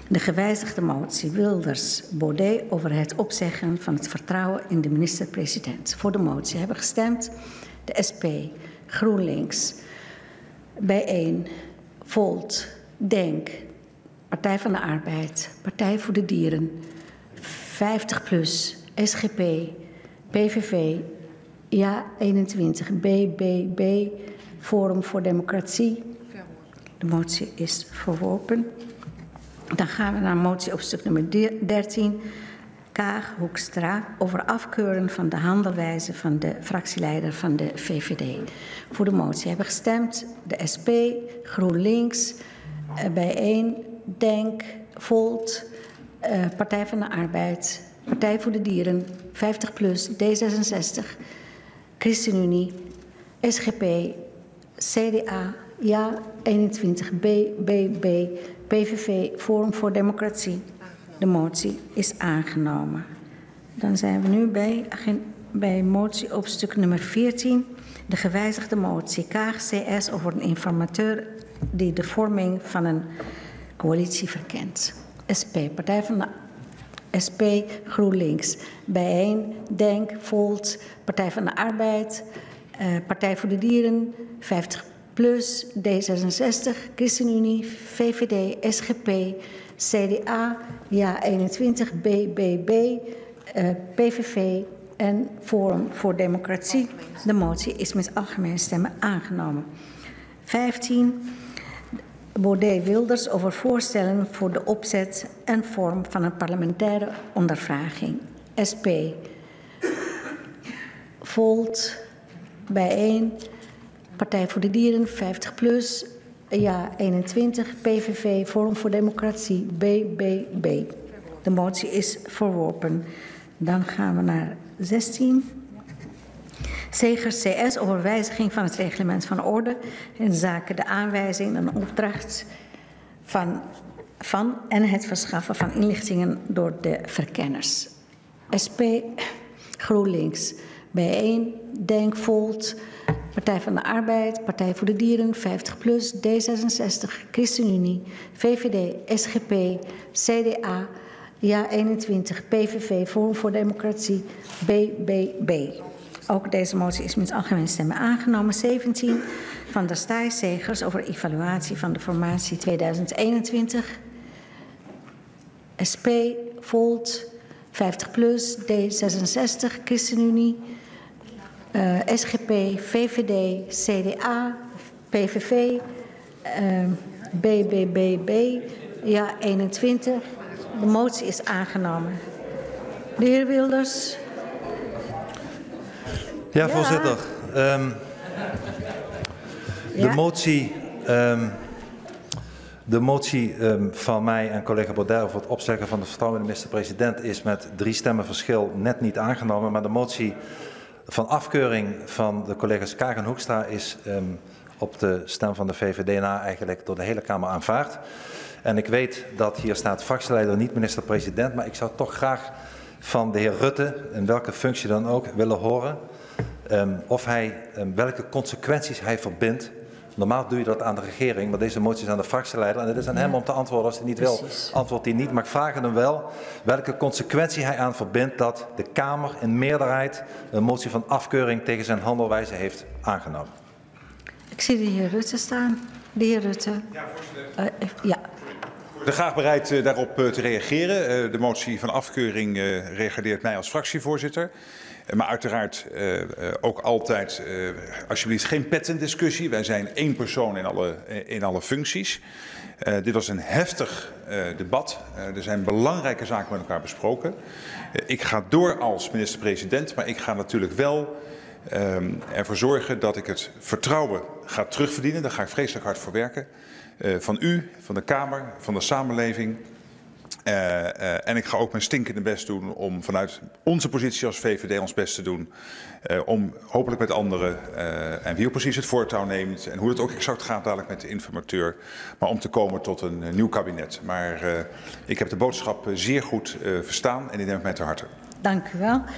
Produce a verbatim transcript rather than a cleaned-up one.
De gewijzigde motie Wilders-Baudet over het opzeggen van het vertrouwen in de minister-president. Voor de motie hebben gestemd de S P, GroenLinks, Bijeen, Volt, Denk, Partij van de Arbeid, Partij voor de Dieren, vijftig plus, S G P, P V V, Ja eenentwintig, B B B, Forum voor Democratie. De motie is verworpen. Dan gaan we naar motie op stuk nummer dertien. Kaag Hoekstra over afkeuren van de handelwijze van de fractieleider van de V V D. Voor de motie hebben gestemd de S P, GroenLinks, Bijeen, Denk, Volt, Partij van de Arbeid, Partij voor de Dieren, vijftig plus, D zesenzestig, ChristenUnie, S G P, C D A, Ja eenentwintig, B B B, P V V, Forum voor Democratie. De motie is aangenomen. Dan zijn we nu bij, bij motie op stuk nummer veertien. De gewijzigde motie Kaag C S over een informateur die de vorming van een coalitie verkent. S P, Partij van de S P, GroenLinks, Bijeen, Denk, Volt, Partij van de Arbeid, uh, Partij voor de Dieren, vijftig plus, D zesenzestig, ChristenUnie, V V D, S G P, C D A, Ja eenentwintig, B B B, uh, P V V en Forum voor Democratie. De motie is met algemene stemmen aangenomen. vijftien. Baudet-Wilders over voorstellen voor de opzet en vorm van een parlementaire ondervraging. S P, Volt, Bijeen, Partij voor de Dieren, vijftig plus, Ja eenentwintig, P V V, Forum voor Democratie, B B B. De motie is verworpen. Dan gaan we naar zestien. Segers C S over wijziging van het reglement van orde in zaken de aanwijzing en opdracht van, van en het verschaffen van inlichtingen door de verkenners. S P, GroenLinks, Bijeen, Denk, Volt, Partij van de Arbeid, Partij voor de Dieren, vijftig plus, D zesenzestig, ChristenUnie, V V D, S G P, C D A, Ja eenentwintig, P V V, Forum voor Democratie, B B B. Ook deze motie is met algemene stemmen aangenomen. zeventien. Van der Staaij Segers over evaluatie van de formatie tweeduizend eenentwintig. S P, Volt, vijftig plus, D zesenzestig, ChristenUnie, uh, S G P, V V D, C D A, P V V, uh, B B B B, Ja eenentwintig. De motie is aangenomen. De heer Wilders. Ja, voorzitter. Ja. Um, de ja. motie, um, de motie um, van mij en collega Baudet over het opzeggen van de vertrouwen in de minister-president is met drie stemmen verschil net niet aangenomen. Maar de motie van afkeuring van de collega's Kaag en Hoekstra is um, op de stem van de V V D na eigenlijk door de hele Kamer aanvaard. En ik weet dat hier staat fractieleider, niet minister-president, maar ik zou toch graag van de heer Rutte, in welke functie dan ook, willen horen um, of hij, um, welke consequenties hij verbindt. Normaal doe je dat aan de regering, maar deze motie is aan de fractieleider. En het is aan hem om te antwoorden. Als hij niet wil, antwoordt hij niet. Maar ik vraag hem wel welke consequentie hij aan verbindt dat de Kamer in meerderheid een motie van afkeuring tegen zijn handelwijze heeft aangenomen. Ik zie de heer Rutte staan. De heer Rutte. Ja, voorzitter. Uh, ja. Ik ben graag bereid uh, daarop uh, te reageren. Uh, de motie van afkeuring uh, reageert mij als fractievoorzitter. Uh, maar uiteraard uh, uh, ook altijd, uh, alsjeblieft, geen pettendiscussie. Wij zijn één persoon in alle, uh, in alle functies. Uh, dit was een heftig uh, debat. Uh, er zijn belangrijke zaken met elkaar besproken. Uh, ik ga door als minister-president, maar ik ga natuurlijk wel um, ervoor zorgen dat ik het vertrouwen ga terugverdienen. Daar ga ik vreselijk hard voor werken. Uh, van u, van de Kamer, van de samenleving. Uh, uh, en ik ga ook mijn stinkende best doen om vanuit onze positie als V V D ons best te doen. Uh, om hopelijk met anderen, uh, en wie ook precies het voortouw neemt en hoe het ook exact gaat dadelijk met de informateur. Maar om te komen tot een uh, nieuw kabinet. Maar uh, ik heb de boodschap zeer goed uh, verstaan en die neem ik mij ter harte. Dank u wel.